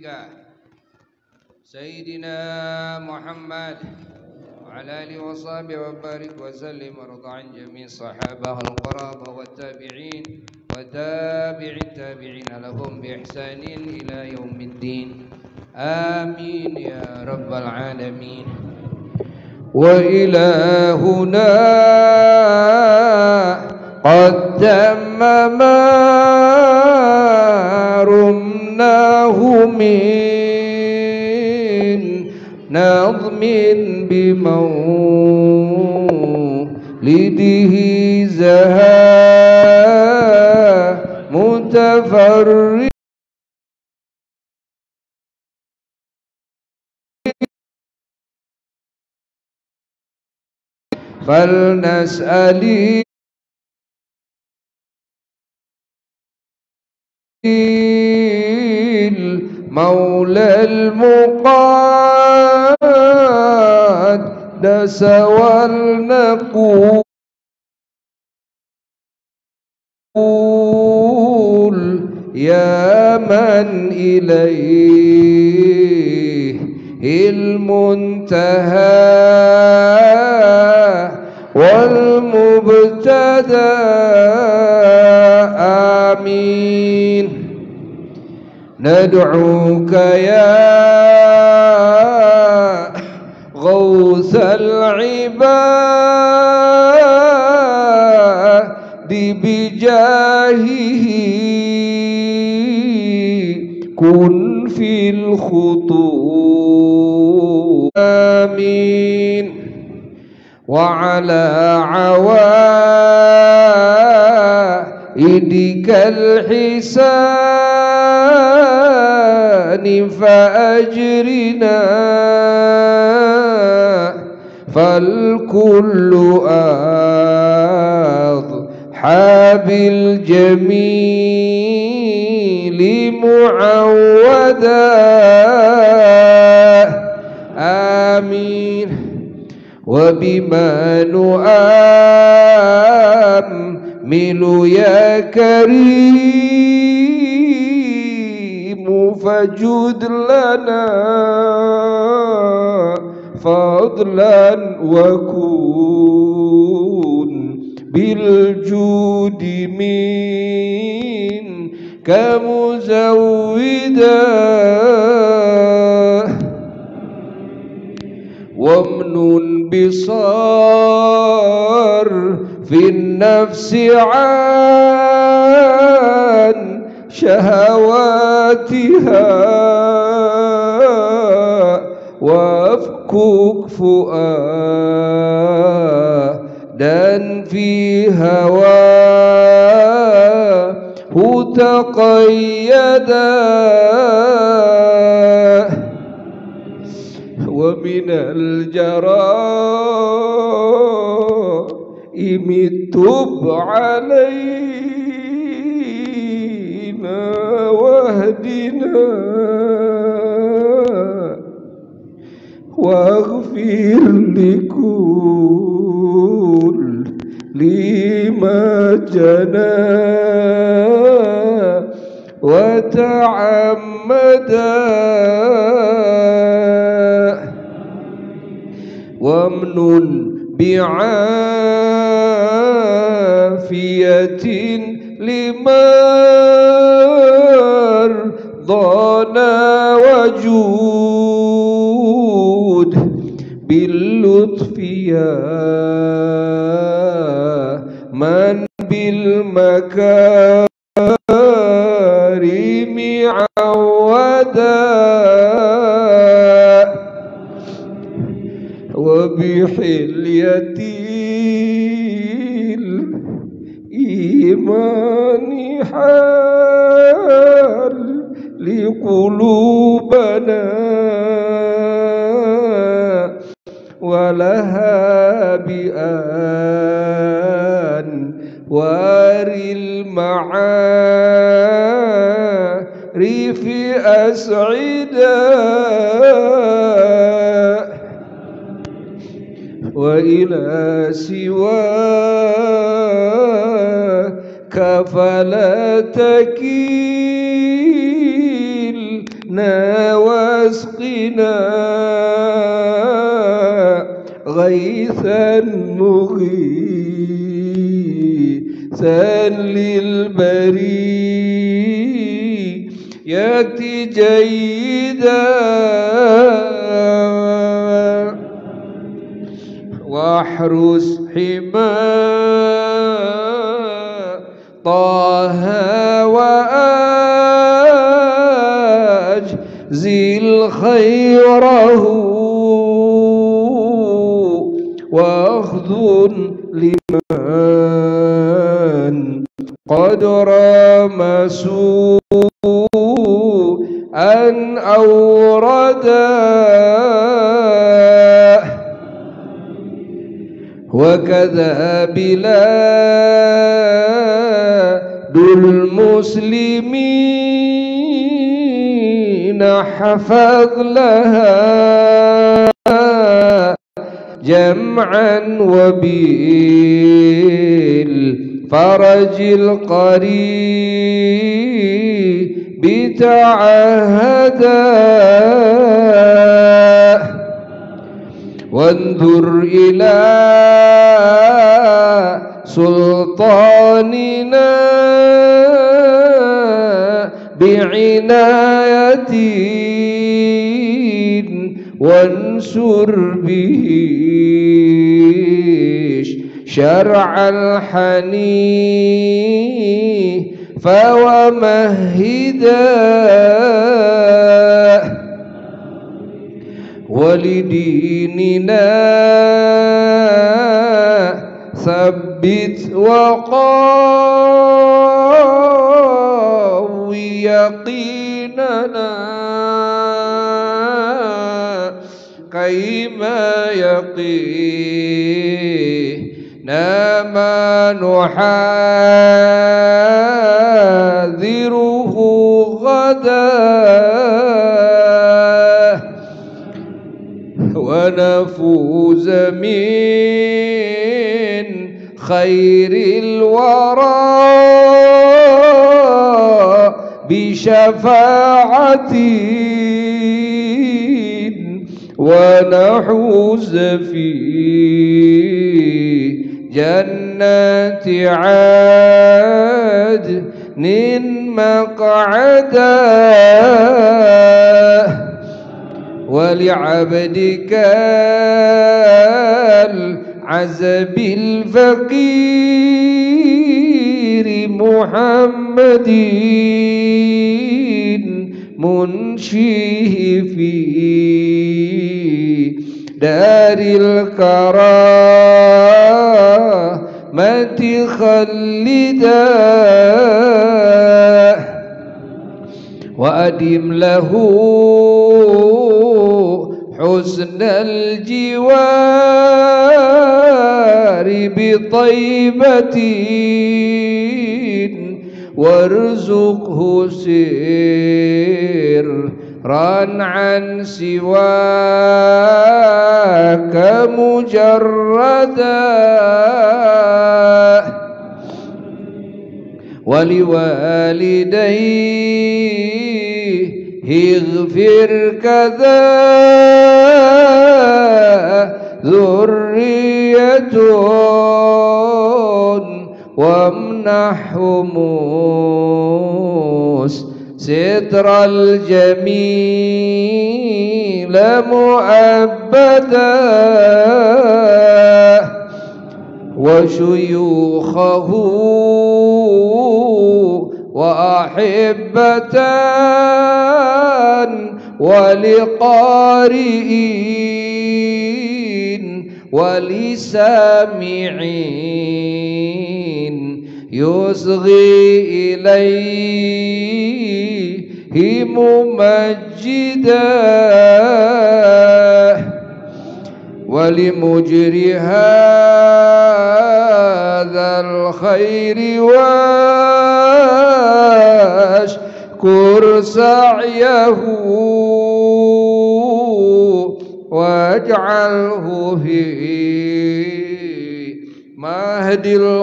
سيدنا محمد وعلى آله وصحبه وبارك وسلم وارض عن جميع الصحابة والقرابة والتابعين وتابع التابعين لهم بإحسان إلى يوم الدين آمين يا رب العالمين. وإلهنا قد تم ما رمناه من نظم بمولده زهاء متفرد فلنسأل المولى المقدس ولنقول يا من إليه المنتهى والمبتدأ آمين. ندعوك يا غوث العباد بجاهه كن في الخطوط آمين. وعلى عوائدك الحسان فأجرنا فالكل أضحى بالجميل معودا آمين. وبما نؤمل يا كريم فجد لنا فضلا وكن بالجود منك مزودا وامنن بصار في النفس عن شهواتها وافكك فؤادا في هواه تقيدا ومن الجرائم تب علينا واهدنا واغفر لكل لما جنى وتعمدا وامنن بعافية لمن ضانا وجود باللطف يا من بالمكارم عودا وبحلية الإيمان حال لقلوبنا ولها بأن واري المعارف أسعدا وإلى سواك فلا تكلنا واسقنا غيثا مغيثا للبرية جيدا واحرس حما طه وأجزل خيره واخذن لمن قد رام سوءا أوردا وكذا بلاد المسلمين حفظ لها جمعا وبالفرج القريب تعهدا وانظر إلى سلطاننا بعناية وانشر به شرع الحنيف ومهدا ولديننا ثبت وقوي يقيننا كيما يقينا ما نحاذره غدا ونفوز من خير الورى بشفاعة ونحوز في جنات عدن مقعدا ولعبدك العزب الفقير محمد منشيه في دار الكرامة خلدا وأدم له حسن الجوار بطيبة وارزقه سرا عن سواك مجردا ولوالديه اغفر كذا ذرية وامنحهم ستر الجميل لمؤبدا وشيوخه وأحبة ولقارئين ولسامعين يصغي إليه ممجدا ولمجري هذا الخير واشكر سعيه واجعله في مهد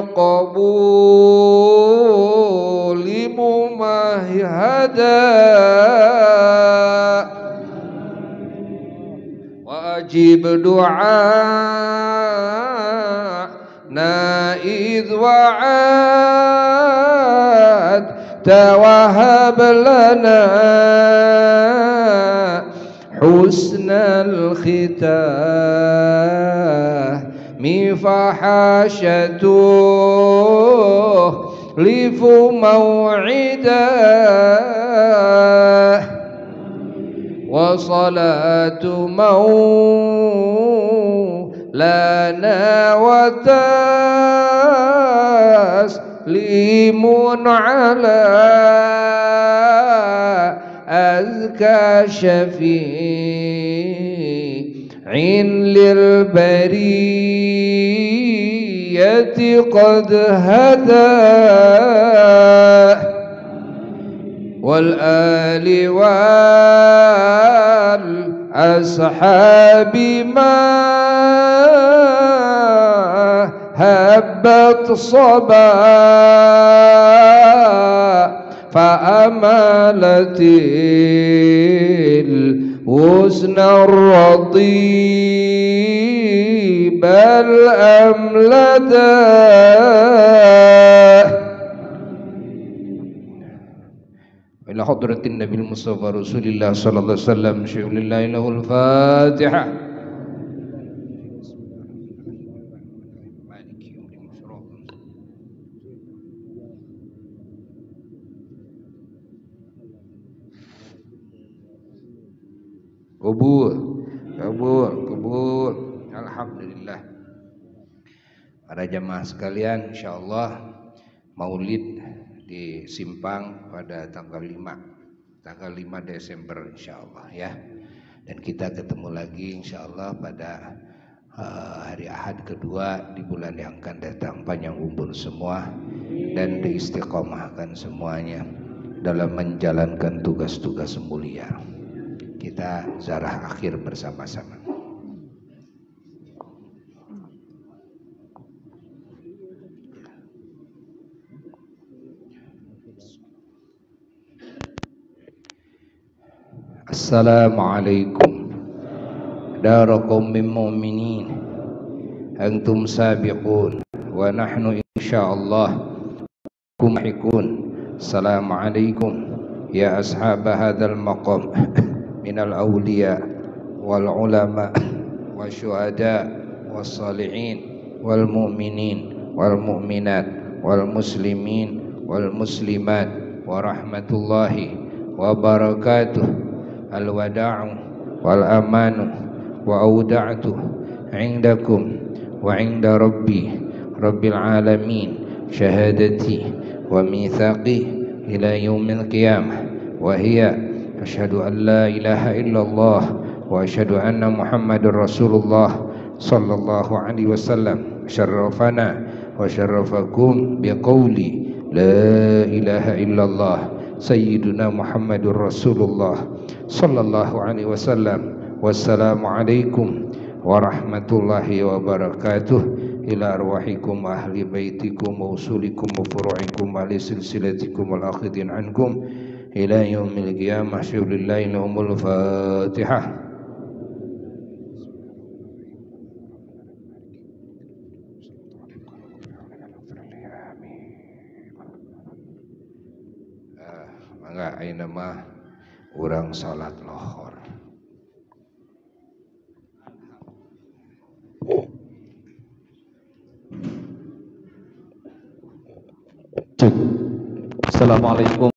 القبول ممهدا وأجب دعاءنا إذ وعدت وهب لنا حسن الختام فحاشته لف موعدا وصلاة مولانا وتسليم على أزكى شفيع للبرية قد هدى والآل والأصحاب ما هبت صبا فأملت الحسن الرطيب الأملدا. إلى حضرة النبي المصطفى رسول الله صلى الله عليه وسلم شيء لله له الفاتحة. Kabul, kabul, kabul. Alhamdulillah. Para jamaah sekalian, insyaallah Maulid di Simpang pada tanggal lima tanggal lima Desember insyaallah ya. Dan kita ketemu lagi insyaallah pada uh, hari Ahad kedua di bulan yang akan datang. Panjang umur semua dan diistiqomahkan semuanya dalam menjalankan tugas-tugas mulia. Kita zarah akhir bersama-sama. Assalamualaikum dara qaumin mu'minin antum sabiqun wa nahnu insyaallah kumhikun. Assalamualaikum ya ashab hadzal maqam minal awliya wal ulama wasyuhada wassalihin wal mu'minin wal mu'minat wal muslimin wal muslimat wa rahmatullahi wa barakatuh. Al wada'u wal amanu wa auda'tu indakum wa inda rabbi rabbil alamin syahadati wa mithaqi ila yaumil qiyamah wa hiya asyhadu an la ilaha illallah wa asyhadu anna muhammadar rasulullah sallallahu alaihi wasallam. Syarrafana wa syarrafakum biqauli la ilaha illallah sayyiduna muhammadur rasulullah sallallahu alaihi wasallam. Wassalamu alaikum warahmatullahi wabarakatuh. Ila arwahikum ahli baitikum wa usulikum wa furu'ikum wa li silsilatikum wal akhidin ankum ila yaumil qiyamah. Syulillahi lahumul fatihah. Ah, mangga ayeuna mah urang salat lohor. Wassalamualaikum